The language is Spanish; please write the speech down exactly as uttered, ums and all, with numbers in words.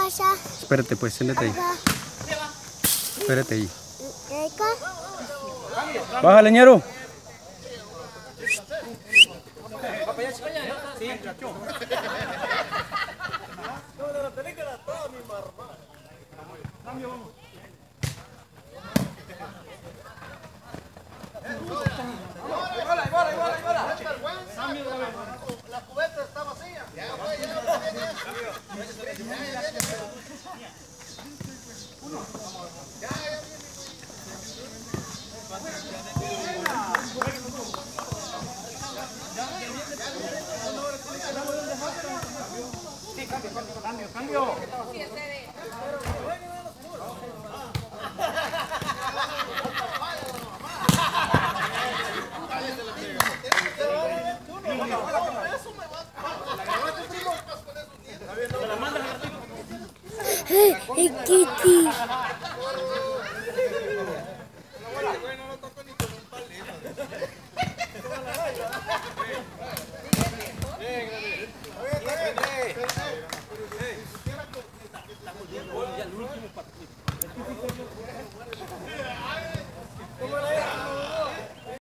Allá. Espérate pues, siéntate ahí. Espérate ahí. Baja, leñero. La cubeta está vacía. Cambio, cambio. ¡Hey, Kitty! ¿Cómo era?